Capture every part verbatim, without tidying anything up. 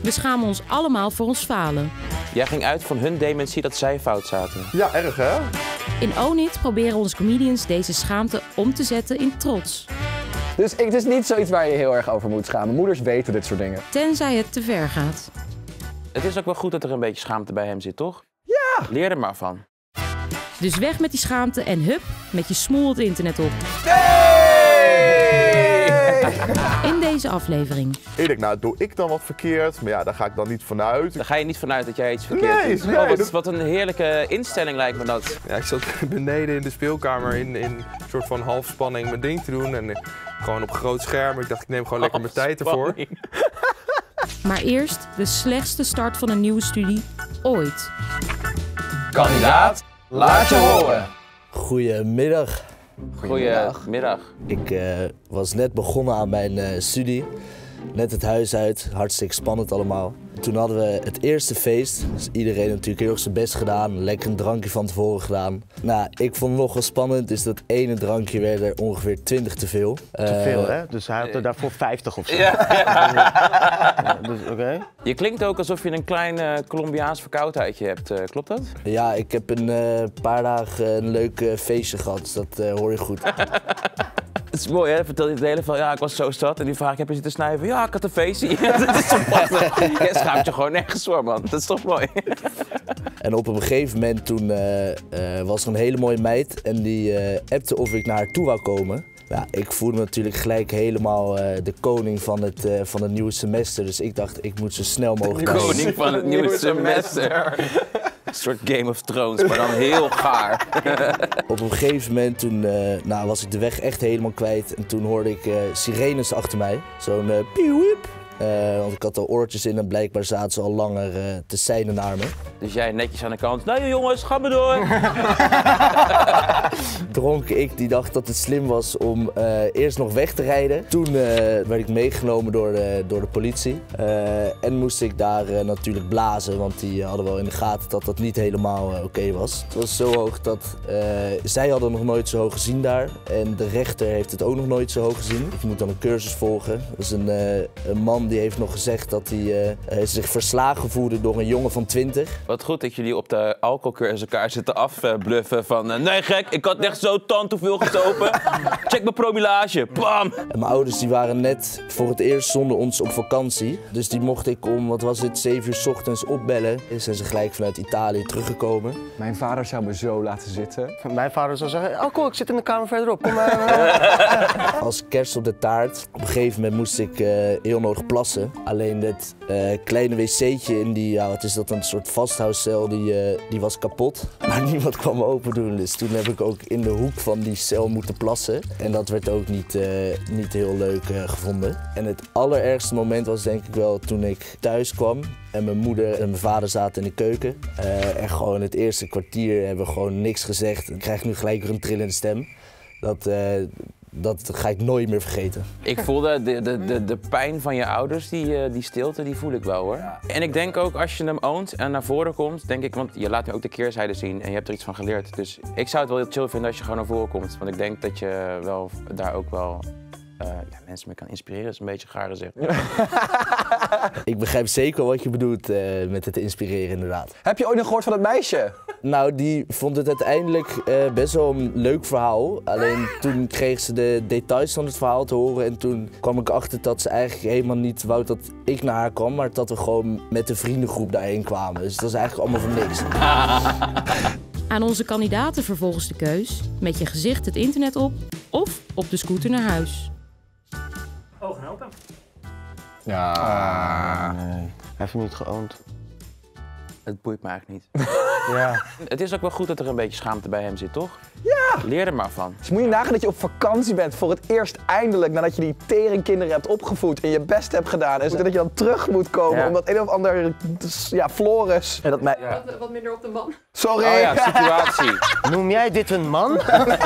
We schamen ons allemaal voor ons falen. Jij ging uit van hun dementie dat zij fout zaten. Ja, erg hè? In Own It proberen onze comedians deze schaamte om te zetten in trots. Dus ik, het is niet zoiets waar je heel erg over moet schamen. Moeders weten dit soort dingen. Tenzij het te ver gaat. Het is ook wel goed dat er een beetje schaamte bij hem zit, toch? Ja! Leer er maar van. Dus weg met die schaamte en hup, met je smoel het internet op. In deze aflevering. Ik denk, nou doe ik dan wat verkeerd? Maar ja, daar ga ik dan niet vanuit. Daar ga je niet vanuit dat jij iets verkeerd Nee, doet. nee, Oh, wat, dat- wat een heerlijke instelling lijkt me dat. Ja, ik zat beneden in de speelkamer in, in een soort van halfspanning mijn ding te doen. En eh, gewoon op groot scherm. Ik dacht, ik neem gewoon lekker mijn tijd ervoor. Maar eerst de slechtste start van een nieuwe studie ooit. Kandidaat, laat je horen. Goedemiddag. Goedemiddag. Ik uh, was net begonnen aan mijn uh, studie. Net het huis uit, hartstikke spannend allemaal. Toen hadden we het eerste feest. Dus iedereen natuurlijk heel erg zijn best gedaan. Lekker een drankje van tevoren gedaan. Nou, ik vond het nog wel spannend. Dus dat ene drankje werd er ongeveer twintig te veel. Te veel, hè? Dus hij had er daarvoor vijftig of zo. Ja. Ja, dus, oké. Okay. Je klinkt ook alsof je een klein uh, Colombiaans verkoudheidje hebt. Uh, klopt dat? Ja, ik heb een uh, paar dagen een leuk uh, feestje gehad. Dus dat uh, hoor je goed. Het is mooi, hè? Vertel je het hele van, ja, ik was zo zat en die vraag, heb je zitten snijven? Ja, ik had een feestje. Dat is toch prachtig. Je schaamt je gewoon nergens voor, man. Dat is toch mooi. En op een gegeven moment toen uh, uh, was er een hele mooie meid en die uh, appte of ik naar haar toe wou komen. Ja, ik voelde me natuurlijk gelijk helemaal uh, de koning van het, uh, van het nieuwe semester, dus ik dacht ik moet zo snel mogelijk... De koning van het nieuwe semester. Een soort Game of Thrones, maar dan heel gaar. Op een gegeven moment toen, uh, nou, was ik de weg echt helemaal kwijt en toen hoorde ik uh, sirenes achter mij. Zo'n uh, pieuwiep. Uh, want ik had al oortjes in en blijkbaar zaten ze al langer uh, te seinen naar me. Dus jij netjes aan de kant, nou jongens, ga maar door. Dronken ik die dacht dat het slim was om uh, eerst nog weg te rijden. Toen uh, werd ik meegenomen door de, door de politie. Uh, en moest ik daar uh, natuurlijk blazen, want die hadden wel in de gaten dat dat niet helemaal uh, oké okay was. Het was zo hoog dat uh, zij hadden nog nooit zo hoog gezien daar. En de rechter heeft het ook nog nooit zo hoog gezien. Ik moet dan een cursus volgen. Dat is een, uh, een man die heeft nog gezegd dat hij uh, zich verslagen voelde door een jongen van twintig. Wat goed dat jullie op de alcoholcursus elkaar zitten afbluffen van... Uh, nee gek, ik had echt zo tand te veel gestopen. Check mijn promillage, bam! En mijn ouders die waren net voor het eerst zonder ons op vakantie. Dus die mocht ik om, wat was het, zeven uur 's ochtends opbellen. En zijn ze gelijk vanuit Italië teruggekomen. Mijn vader zou me zo laten zitten. Mijn vader zou zeggen, oh cool, ik zit in de kamer verderop. Kom maar. Als kerst op de taart. Op een gegeven moment moest ik uh, heel nodig plassen. Alleen het uh, kleine wc'tje in die, ja, wat is dat, een soort vasthoudcel, die, uh, die was kapot. Maar niemand kwam me open doen, dus toen heb ik ook in de hoek van die cel moeten plassen. En dat werd ook niet, uh, niet heel leuk uh, gevonden. En het allerergste moment was denk ik wel toen ik thuis kwam. En mijn moeder en mijn vader zaten in de keuken. Uh, en gewoon het eerste kwartier hebben we gewoon niks gezegd. Ik krijg nu gelijk weer een trillende stem. Dat... Uh, Dat ga ik nooit meer vergeten. Ik voelde de, de, de, de pijn van je ouders, die, die stilte, die voel ik wel hoor. Ja. En ik denk ook als je hem oont en naar voren komt, denk ik, want je laat me ook de keerzijde zien en je hebt er iets van geleerd. Dus ik zou het wel heel chill vinden als je gewoon naar voren komt. Want ik denk dat je wel daar ook wel uh, ja, mensen mee kan inspireren. Dat is een beetje gaar gezegd. Ik begrijp zeker wat je bedoelt uh, met het inspireren inderdaad. Heb je ooit nog gehoord van het meisje? Nou, die vond het uiteindelijk uh, best wel een leuk verhaal. Alleen toen kreeg ze de details van het verhaal te horen en toen kwam ik achter dat ze eigenlijk helemaal niet wou dat ik naar haar kwam, maar dat we gewoon met de vriendengroep daarheen kwamen. Dus dat is eigenlijk allemaal voor niks. Aan onze kandidaten vervolgens de keus met je gezicht het internet op of op de scooter naar huis. Ogen helpen. Ja, ah, nee. Hij heeft hem niet geoond. Het boeit me eigenlijk niet. Ja. Het is ook wel goed dat er een beetje schaamte bij hem zit, toch? Ja! Leer er maar van. Dus moet je nagaan dat je op vakantie bent voor het eerst eindelijk nadat je die teringkinderen hebt opgevoed en je best hebt gedaan. En dat je dan terug moet komen ja. omdat een of ander, ja, Floris. En dat mij... ja. wat, wat minder op de man. Sorry! Oh ja, situatie. Noem jij dit een man?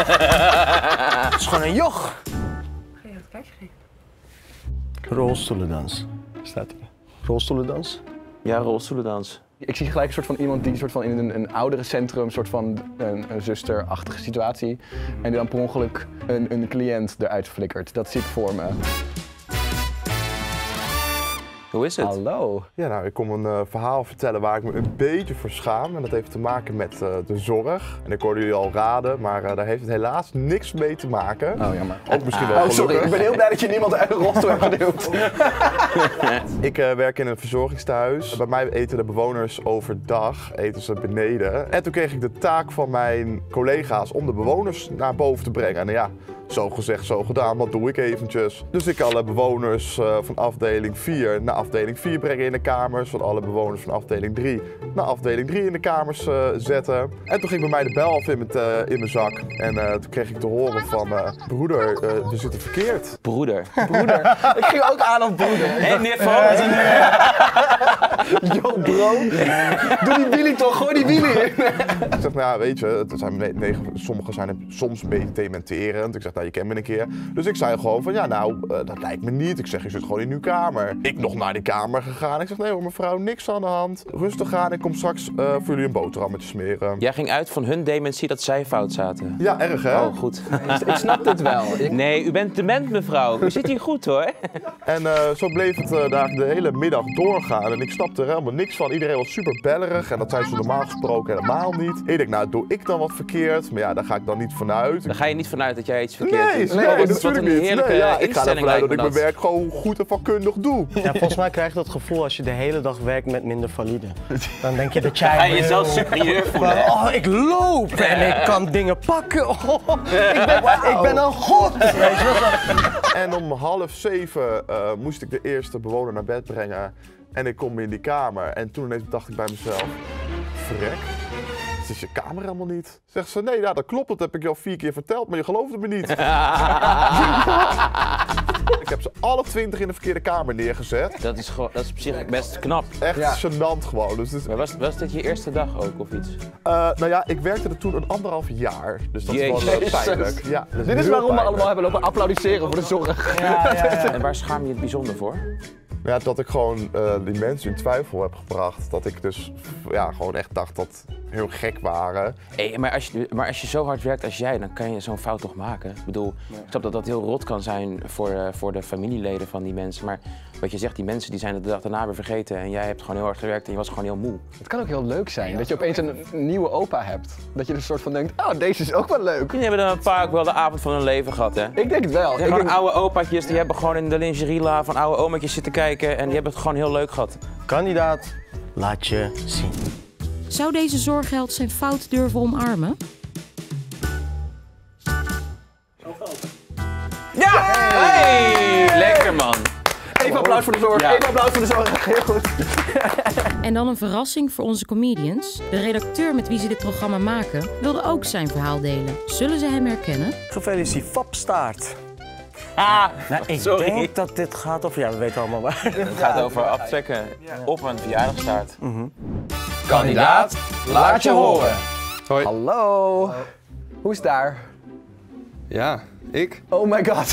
Het is gewoon een joch. Ga je wat kaartje geven? Rolstoelendans. Staat hier. Rolstoelendans? Ja, rolstoelendans. Ik zie gelijk een soort van iemand die soort van in een, een ouderencentrum, soort van een, een zusterachtige situatie. En die dan per ongeluk een, een cliënt eruit flikkert. Dat zie ik voor me. Hoe is het? Hallo. Ja, nou, ik kom een uh, verhaal vertellen waar ik me een beetje voor schaam. En dat heeft te maken met uh, de zorg. En ik hoorde jullie al raden, maar uh, daar heeft het helaas niks mee te maken. Oh, jammer. Ook misschien wel Oh, gelukkig. sorry. Ik ben heel blij dat je niemand uit de rolstoel hebt geduwd. Ik uh, werk in een verzorgingstehuis. Bij mij eten de bewoners overdag, eten ze beneden. En toen kreeg ik de taak van mijn collega's om de bewoners naar boven te brengen. En ja, zo gezegd, zo gedaan, dat doe ik eventjes. Dus ik kan alle bewoners uh, van afdeling vier naar afdeling vier brengen in de kamers. Van alle bewoners van afdeling drie naar afdeling drie in de kamers uh, zetten. En toen ging bij mij de bel af in mijn, uh, in mijn zak. En uh, toen kreeg ik te horen van, uh, broeder, uh, we zitten verkeerd. Broeder. Broeder. Ik ging ook aan op broeder. Hé, hey, meneer Yo, bro. Doe die wielie toch, gooi die wielie in. Ik zeg, nou ja, weet je, het zijn negen, sommige zijn soms een beetje dementerend. Ik zeg, nou, je kent me een keer. Dus ik zei gewoon van, ja, nou, uh, dat lijkt me niet. Ik zeg, je zit gewoon in uw kamer. Ik nog naar die kamer gegaan. Ik zeg, nee hoor, mevrouw, niks aan de hand. Rustig aan, ik kom straks uh, voor jullie een boterhammetje smeren. Jij ging uit van hun dementie dat zij fout zaten. Ja, erg hè? Oh, goed. Ik snap dit wel. Ik... Nee, u bent dement, mevrouw. U zit hier goed, hoor. En uh, zo bleef het uh, daar de hele middag doorgaan. En ik snapte er helemaal niks van. Iedereen was super bellerig. En dat zijn ze normaal gesproken helemaal niet. Ik denk, nou, doe ik dan wat verkeerd? Maar ja, daar ga ik dan niet vanuit. Daar ga je niet vanuit dat jij iets verkeerd Nee, doet. nee, Oh, nee, dat is wat natuurlijk een niet. heerlijke Nee, ja, ik ga ervan instelling uit dat ik lijkt mijn me werk gewoon goed en vakkundig doe. Ja, volgens mij krijg je dat gevoel als je de hele dag werkt met minder valide. Dan denk je dat Ga jij... je jezelf superieur voelen, hè? Oh, ik loop en ik kan dingen pakken. Oh, ik, ben, ik ben een god. Weet je wel? En om half zeven uh, moest ik de eerste bewoner naar bed brengen. En ik kom in die kamer. En toen ineens dacht ik bij mezelf, vrek, het is je kamer helemaal niet. Zegt ze, nee, ja, dat klopt, dat heb ik je al vier keer verteld, maar je geloofde me niet. Ik heb ze alle twintig in de verkeerde kamer neergezet. Dat is, gewoon, dat is op zich best knap. Echt Ja. gênant gewoon. Dus dit, Maar was, was dit je eerste dag ook of iets? uh, nou ja, ik werkte er toen een anderhalf jaar. Dus dat is wel Jezus. uh, pijnlijk. Ja, dat Dit is heel waarom we pijnlijk. allemaal hebben lopen applaudisseren voor de zorg. Ja, ja, ja. En waar schaam je het bijzonder voor? Ja, dat ik gewoon uh, die mensen in twijfel heb gebracht. Dat ik dus ja, gewoon echt dacht dat heel gek waren. Hey, maar, als je, maar als je zo hard werkt als jij, dan kan je zo'n fout toch maken? Ik bedoel, ik snap dat dat heel rot kan zijn voor, uh, voor de familieleden van die mensen. Maar wat je zegt, die mensen die zijn het de dag daarna weer vergeten. En jij hebt gewoon heel hard gewerkt en je was gewoon heel moe. Het kan ook heel leuk zijn dat je opeens een nieuwe opa hebt. Dat je er een soort van denkt, oh, deze is ook wel leuk. Die hebben dan een paar ook wel de avond van hun leven gehad, hè? Ik denk het wel. Ja, Ik gewoon denk... oude opaatjes, die hebben gewoon in de lingeriela van oude ometjes zitten kijken en die hebben het gewoon heel leuk gehad. Kandidaat, laat je zien. Zou deze zorgheld zijn fout durven omarmen? Ja! Hey! Lekker man! Even applaus voor de zorg, Ja. even applaus voor de zorg. Heel goed. En dan een verrassing voor onze comedians. De redacteur met wie ze dit programma maken wilde ook zijn verhaal delen. Zullen ze hem herkennen? Gefeliciteerd, Fapstaart. Ah, Nou, ik sorry. denk dat dit gaat over... Ja, we weten allemaal waar. Het gaat over aftrekken op een verjaardagstaart. Kandidaat, laat je horen. Hoi. Hallo. Hoe is het daar? Ja, ik? Oh my god.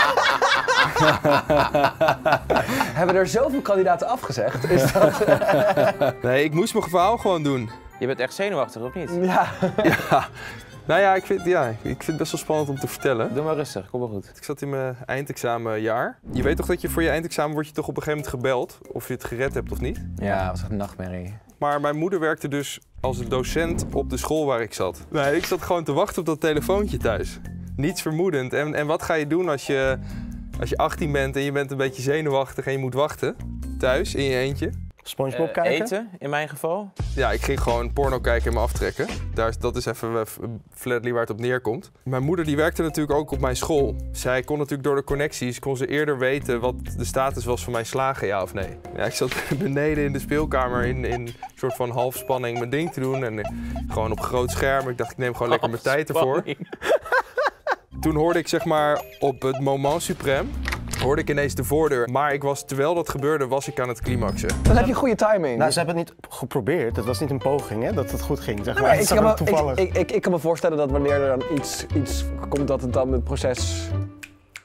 Hebben er zoveel kandidaten afgezegd? Is dat... Nee, ik moest mijn verhaal gewoon doen. Je bent echt zenuwachtig, of niet? Ja. Ja. Nou ja, ik vind, ja, ik vind het best wel spannend om te vertellen. Doe maar rustig, kom maar goed. Ik zat in mijn eindexamenjaar. Je weet toch dat je voor je eindexamen wordt je toch op een gegeven moment gebeld of je het gered hebt of niet? Ja, dat was echt een nachtmerrie. Maar mijn moeder werkte dus als een docent op de school waar ik zat. Nee, ik zat gewoon te wachten op dat telefoontje thuis. Niets vermoedend. En, en wat ga je doen als je, als je achttien bent en je bent een beetje zenuwachtig en je moet wachten? Thuis, in je eentje. SpongeBob Uh, kijken? eten, in mijn geval. Ja, ik ging gewoon porno kijken en me aftrekken. Daar, is- dat is even uh, flatly waar het op neerkomt. Mijn moeder die werkte natuurlijk ook op mijn school. Zij kon natuurlijk door de connecties, kon ze eerder weten wat de status was van mijn slagen, ja of nee. Ja, ik zat beneden in de speelkamer in, in een soort van halfspanning mijn ding te doen. En uh, gewoon op groot scherm. Ik dacht, ik neem gewoon lekker mijn tijd ervoor. Toen hoorde ik zeg maar op het moment suprême, hoorde ik ineens de voordeur. Maar ik was, terwijl dat gebeurde, was ik aan het climaxen. Dan heb je goede timing. Nou, ze hebben het niet geprobeerd. Het was niet een poging, hè, dat het goed ging. Zeg Nee, maar. maar Het ik, is kan me, gewoon toevallig. ik, ik, ik, ik kan me voorstellen dat wanneer er dan iets, iets komt, dat het dan het proces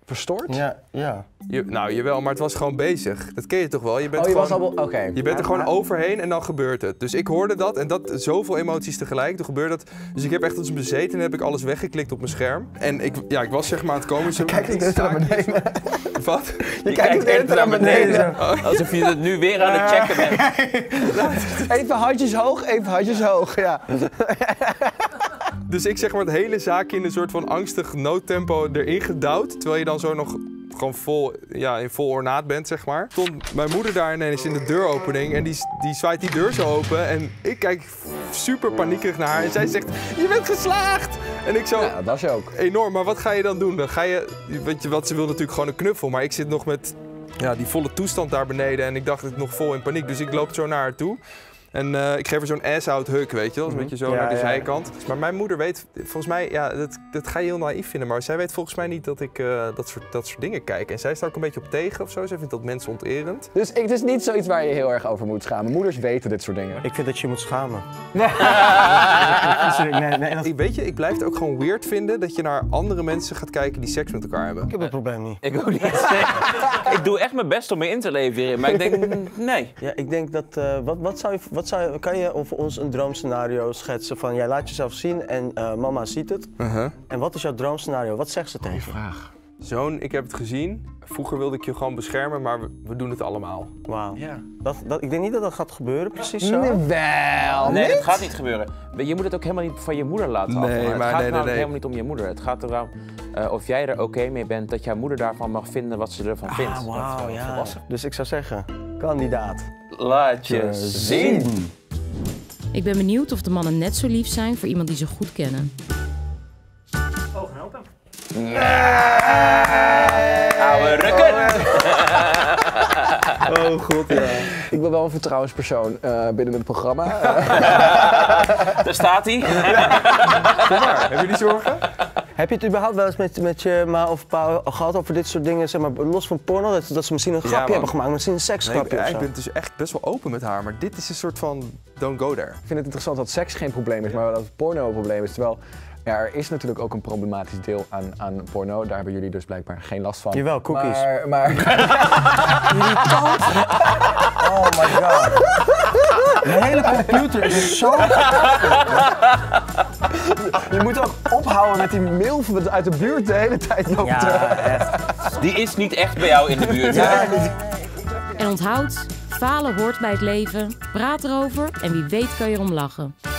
verstoord? Ja, ja. Je, nou, jawel, maar het was gewoon bezig. Dat ken je toch wel? Je bent Oh, je gewoon, was al... Oké. Okay. Je bent er gewoon overheen en dan gebeurt het. Dus ik hoorde dat en dat, zoveel emoties tegelijk, toen gebeurde dat. Dus ik heb echt als bezeten en heb ik alles weggeklikt op mijn scherm. En ik, ja, ik was zeg maar aan het komen. Zo, Kijk eens naar beneden. Wat? Je, je kijkt eens naar beneden. Oh, alsof je het nu weer aan het checken bent. Even handjes hoog, even handjes hoog, ja. Dus ik zeg maar het hele zaakje in een soort van angstig noodtempo erin gedouwd. Terwijl je dan zo nog gewoon vol, ja, in vol ornaat bent, zeg maar. Stond mijn moeder daar ineens in de deuropening en die, die zwaait die deur zo open. En ik kijk super paniekerig naar haar en zij zegt, je bent geslaagd! En ik zo, ja, dat was je ook. Enorm, maar wat ga je dan doen? Dan ga je, weet je wat, ze wil natuurlijk gewoon een knuffel, maar ik zit nog met ja, die volle toestand daar beneden en ik dacht ik nog vol in paniek. Dus ik loop zo naar haar toe. En uh, ik geef er zo'n ass-out hug, weet je wel, een beetje zo ja, naar de ja, zijkant. Maar mijn moeder weet, volgens mij, ja, dat, dat ga je heel naïef vinden, maar zij weet volgens mij niet dat ik uh, dat, soort, dat soort dingen kijk. En zij is daar ook een beetje op tegen of zo, zij vindt dat mensonterend. Dus ik, het is niet zoiets waar je heel erg over moet schamen. Moeders weten dit soort dingen. Ik vind dat je moet schamen. nee, nee, dat... Weet je, ik blijf het ook gewoon weird vinden dat je naar andere mensen gaat kijken die seks met elkaar hebben. Ik heb het probleem niet. Ik ook niet. Ik doe echt mijn best om me in te leven hierin, maar ik denk, nee. Ja, ik denk dat, uh, wat, wat zou je, wat zou je, kan je voor ons een droomscenario schetsen van jij laat jezelf zien en uh, mama ziet het. Uh-huh. En wat is jouw droomscenario? Wat zegt ze tegen? Vraag. Zoon, ik heb het gezien. Vroeger wilde ik je gewoon beschermen, maar we, we doen het allemaal. Wauw. Ja. Dat, dat, ik denk niet dat dat gaat gebeuren, precies zo. Nee, wel. Nee, niet? dat gaat niet gebeuren. Je moet het ook helemaal niet van je moeder laten Nee, afhangen. maar Het gaat nee, nee, namelijk nee. helemaal niet om je moeder. Het gaat erom uh, of jij er oké okay mee bent dat jouw moeder daarvan mag vinden wat ze ervan vindt. Ah, wauw, Dat is ja. volwassen. Dus ik zou zeggen, kandidaat. Laat je zien. Ik ben benieuwd of de mannen net zo lief zijn voor iemand die ze goed kennen. Ogen open. Nee. Oude rukken. Oh god, ja. Ik ben wel een vertrouwenspersoon uh, binnen het programma. Daar staat hij. Heb je die zorgen? Heb je het überhaupt wel eens met, met je ma of pa gehad over dit soort dingen, zeg maar, los van porno, dat, dat ze misschien een grapje man. hebben gemaakt, misschien een seksgrapje Nee, of ik, zo? ik ben dus echt best wel open met haar, maar dit is een soort van don't go there. Ik vind het interessant dat seks geen probleem is, maar dat porno een probleem is. Terwijl ja, er is natuurlijk ook een problematisch deel aan, aan porno. Daar hebben jullie dus blijkbaar geen last van. Jawel, cookies. Maar, maar... Oh my god. De hele computer is zo... Je moet ook ophouden met die milf uit de buurt de hele tijd lopen. Ja, echt. Die is niet echt bij jou in de buurt. Ja. En onthoud, falen hoort bij het leven. Praat erover en wie weet kan je erom lachen.